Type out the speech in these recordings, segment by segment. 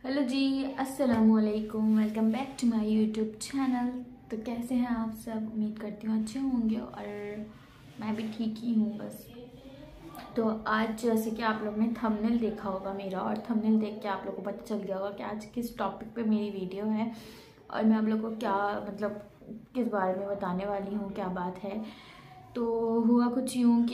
Hello जी, अस्सलाम वालेकुम। Welcome back to my YouTube channel. तो कैसे हैं आप सब? उम्मीद करती हूँ अच्छे होंगे और मैं भी ठीक ही हूँ बस। तो आज जैसे कि आप लोग ने थंबनेल देखा होगा मेरा, और थंबनेल देख के आप लोगों को पता चल गया होगा कि आज किस टॉपिक पे मेरी वीडियो है और मैं आप लोग को क्या किस बारे में बताने वाली हूँ, क्या बात है। तो हुआ कुछ यूँ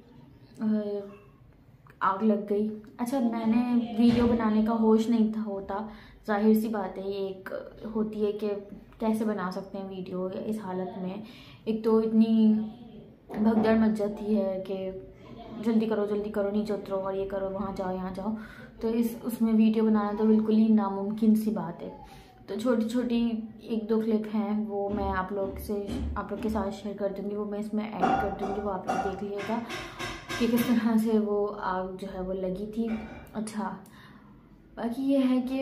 कि आग लग गई। अच्छा, मैंने वीडियो बनाने का होश नहीं था होता, जाहिर सी बात है। ये एक होती है कि कैसे बना सकते हैं वीडियो इस हालत में। एक तो इतनी भगदड़ मच जाती है कि जल्दी करो, नीचे उतरो और ये करो, वहाँ जाओ, यहाँ जाओ। तो उसमें वीडियो बनाना तो बिल्कुल ही नामुमकिन सी बात है। तो छोटी छोटी एक दो क्लिप हैं, वो मैं आप लोग के साथ शेयर कर दूँगी। वो मैं इसमें ऐड कर दूँगी, वो आप लोग देख लीजिएगा कि किस तरह से वो आग जो है वो लगी थी। अच्छा, बाकी ये है कि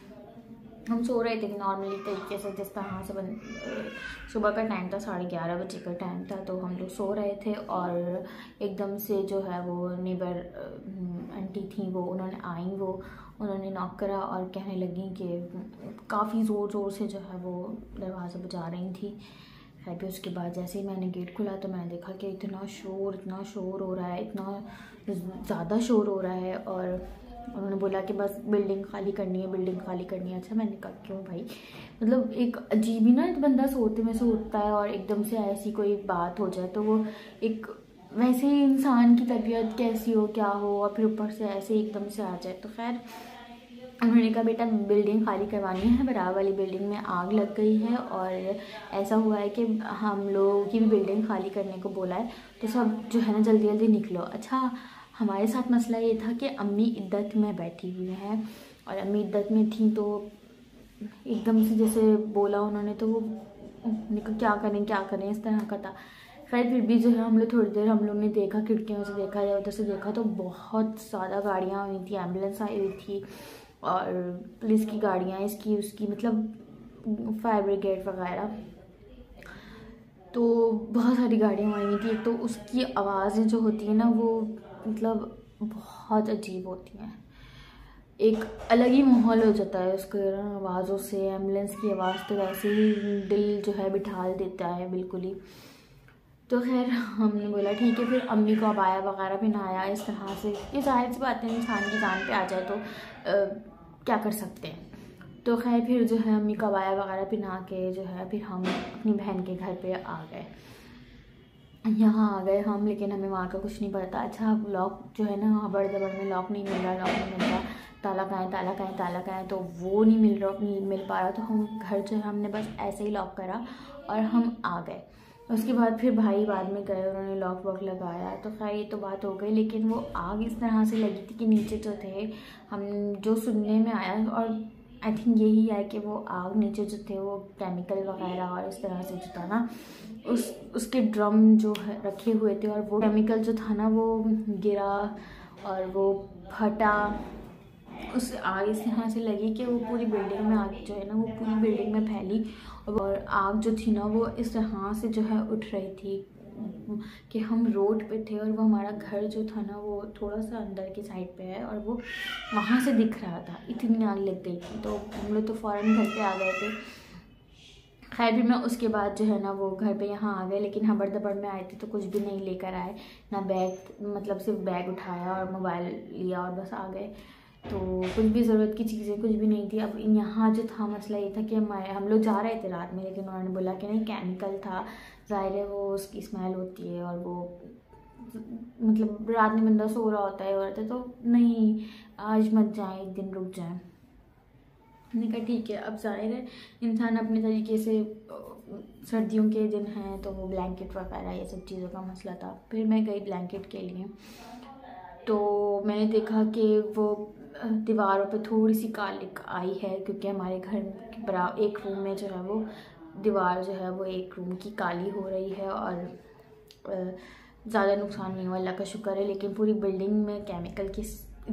हम सो रहे थे नॉर्मली तरीके से, जिस तरह से सुबह का टाइम था, 11:30 बजे का टाइम था। तो हम लोग सो रहे थे और एकदम से जो है वो नेबर आंटी थी, वो उन्होंने नॉक करा और कहने लगी कि काफ़ी ज़ोर से जो है वो दरवाज़ा बजा रही थी। फिर उसके बाद जैसे ही मैंने गेट खोला तो मैंने देखा कि इतना शोर हो रहा है, इतना ज़्यादा शोर हो रहा है। और उन्होंने बोला कि बस बिल्डिंग खाली करनी है। अच्छा, मैंने कहा क्यों भाई? मतलब एक अजीब ही ना, बंदा सोते में से उठता है और एकदम से ऐसी कोई बात हो जाए तो वो एक वैसे ही इंसान की तबीयत कैसी हो, क्या हो, और फिर ऊपर से ऐसे एकदम से आ जाए। तो खैर उन्होंने कहा बेटा बिल्डिंग खाली करवानी है, बराबर वाली बिल्डिंग में आग लग गई है और ऐसा हुआ है कि हम लोगों की भी बिल्डिंग खाली करने को बोला है, तो सब जो है ना जल्दी जल्दी निकलो। अच्छा, हमारे साथ मसला ये था कि अम्मी इद्दत में बैठी हुई हैं और अम्मी इद्दत में थी, तो एकदम से जैसे बोला उन्होंने तो वो क्या करें इस तरह का था। खैर फिर भी जो है थोड़ी देर हम लोग ने देखा, खिड़कियों से देखा या उधर से देखा, तो बहुत ज़्यादा गाड़ियाँ हुई थी, एम्बुलेंस आई हुई थी और पुलिस की गाड़ियाँ, इसकी उसकी, मतलब फायर ब्रिगेड वगैरह। तो बहुत सारी गाड़ियाँ आई हुई थी। एक तो उसकी आवाज़ें जो होती हैं ना, वो मतलब बहुत अजीब होती हैं। एक अलग ही माहौल हो जाता है उसके आवाज़ों से। एम्बुलेंस की आवाज़ तो वैसे ही दिल जो है बिठा देता है बिल्कुल ही। तो खैर हमने बोला ठीक है, फिर अम्मी को अबाया वगैरह पहनाया इस तरह से। ये जाहिर सी बात है, इंसान की जान पे आ जाए तो क्या कर सकते हैं। तो खैर फिर जो है अम्मी को अबाया वगैरह पहना के जो है फिर हम अपनी बहन के घर पे आ गए। यहाँ आ गए हम, लेकिन हमें वहाँ का कुछ नहीं पता। अच्छा, लॉक जो है ना हबड़ दबड़ में लॉक नहीं मिल रहा, ताला कहाँ है, तो वो नहीं मिल पा रहा। तो हम घर जो है हमने बस ऐसे ही लॉक करा और हम आ गए। उसके बाद फिर भाई बाद में गए, उन्होंने लॉक वॉक लगाया। तो खैर ये तो बात हो गई, लेकिन वो आग इस तरह से लगी थी कि नीचे जो थे, हम जो सुनने में आया, और आई थिंक यही है कि वो आग नीचे जो थे वो केमिकल वगैरह और इस तरह से जो था ना, उसके ड्रम जो है रखे हुए थे, और वो केमिकल जो था ना वो गिरा और वो फटा। उस आग इस तरह से लगी कि वो पूरी बिल्डिंग में, आग जो है ना वो पूरी बिल्डिंग में फैली। और आग जो थी ना वो इस तरह से जो है उठ रही थी कि हम रोड पे थे और वो हमारा घर जो था ना वो थोड़ा सा अंदर की साइड पे है और वो वहाँ से दिख रहा था। इतनी आग लग गई थी, तो हम लोग तो फ़ौरन घर पे आ गए थे। खैर भी मैं उसके बाद जो है ना वो घर पे यहाँ आ गए, लेकिन हबड़ दबड़ में आए थे तो कुछ भी नहीं लेकर आए ना, बैग, मतलब सिर्फ बैग उठाया और मोबाइल लिया और बस आ गए। तो कुछ भी ज़रूरत की चीज़ें कुछ भी नहीं थी। अब यहाँ जो था मसला ये था कि हम लोग जा रहे थे रात में, लेकिन उन्होंने बोला कि नहीं केमिकल था, ज़ाहिर है वो उसकी स्मेल होती है और वो मतलब रात में बंदा सो रहा होता है औरतें, तो नहीं आज मत जाएँ, एक दिन रुक जाएँ। मैंने कहा ठीक है। अब जाहिर है इंसान अपने तरीके से, सर्दियों के दिन हैं तो वो ब्लैंकेट वगैरह ये सब चीज़ों का मसला था। फिर मैं गई ब्लैंकेट के लिए, तो मैंने देखा कि वो दीवारों पे थोड़ी सी कालिक आई है, क्योंकि हमारे घर के बराबर एक रूम में जो है वो दीवार जो है वो एक रूम की काली हो रही है और ज़्यादा नुकसान नहीं हुआ, अल्लाह का शुक्र है। लेकिन पूरी बिल्डिंग में केमिकल की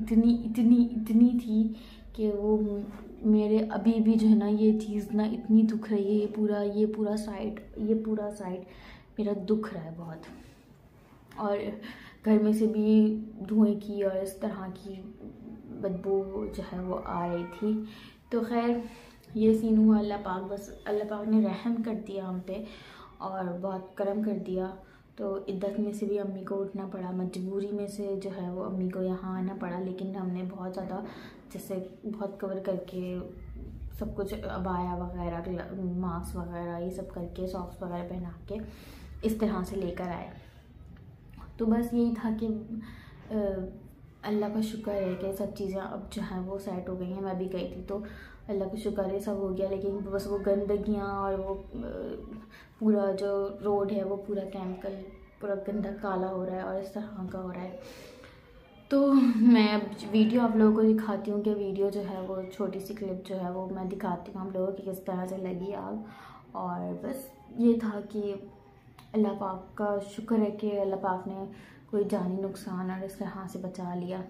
इतनी थी कि वो मेरे अभी भी जो है ना ये चीज़ ना इतनी दुख रही है। ये पूरा साइड मेरा दुख रहा है बहुत। और घर में से भी धुएं की और इस तरह की बदबू जो है वो आ रही थी। तो खैर ये सीन हुआ, अल्लाह पाक बस अल्लाह पाक ने रहम कर दिया हम पे और बहुत करम कर दिया। तो इद्दत में से भी अम्मी को उठना पड़ा, मजबूरी में से जो है वो अम्मी को यहाँ आना पड़ा। लेकिन हमने बहुत ज़्यादा जैसे बहुत कवर करके सब कुछ, अबाया वगैरह, मास्क वगैरह ये सब करके, सॉक्स वगैरह पहना के इस तरह से लेकर आए। तो बस यही था कि अल्लाह का शुक्र है कि सब चीज़ें अब जो हैं वो सेट हो गई हैं। मैं भी गई थी तो अल्लाह का शुक्र है सब हो गया। लेकिन बस वो गंदगियाँ और वो पूरा जो रोड है वो पूरा केमिकल, पूरा गंदा काला हो रहा है और इस तरह का हो रहा है। तो मैं अब वीडियो आप लोगों को दिखाती हूँ कि वीडियो जो है वो छोटी सी क्लिप जो है वो मैं दिखाती हूँ आप लोगों की किस तरह से लगी आग। और बस ये था कि अल्लाह पाक का शुक्र है कि अल्लाह पाक ने कोई जानी नुकसान और इस तरह से बचा लिया।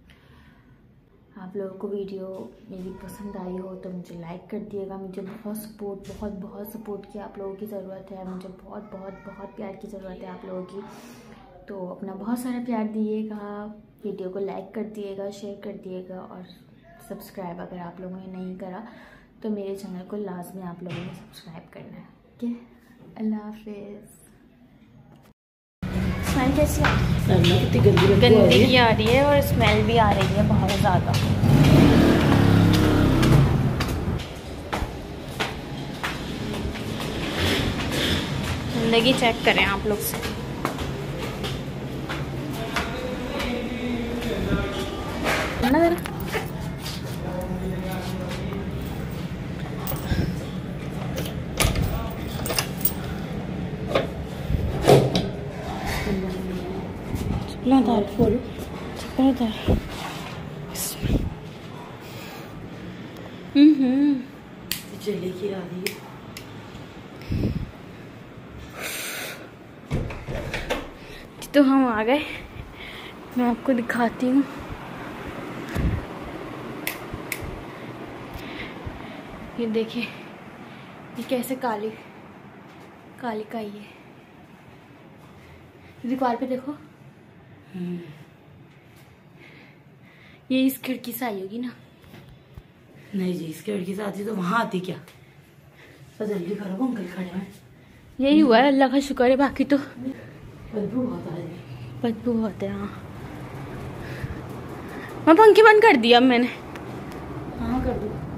आप लोगों को वीडियो मेरी पसंद आई हो तो मुझे लाइक कर दिएगा। मुझे बहुत सपोर्ट की आप लोगों की ज़रूरत है। मुझे बहुत प्यार की ज़रूरत है आप लोगों की। तो अपना बहुत सारा प्यार दिएगा, वीडियो को लाइक कर दिएगा, शेयर कर दिएगा और सब्सक्राइब अगर आप लोगों ने नहीं करा तो मेरे चैनल को लाजमी आप लोगों ने सब्सक्राइब करना है। ओके, अल्लाह हाफिज़। स्मेल कैसी आ रही है? गंदगी आ रही है और स्मेल भी आ रही है बहुत ज़्यादा। गंदगी चेक करें आप लोग से। ना जरा चले की आ रही है। तो हम आ गए, मैं आपको दिखाती हूँ। ये देखिए ये कैसे काली काली का ही है। दीवार पे देखो, ये इस खिड़की से आई होगी ना? नहीं जी, इस खिड़की से आती तो वहां आती क्या? तो जल्दी करो, अंकल खड़े हैं। यही हुआ है, अल्लाह का शुक्र है। बाकी तो बदबू बहुत आ रही है। बदबू बहुत है। हाँ, मैं पंखे बंद कर दिया अब मैंने। हाँ कर दो।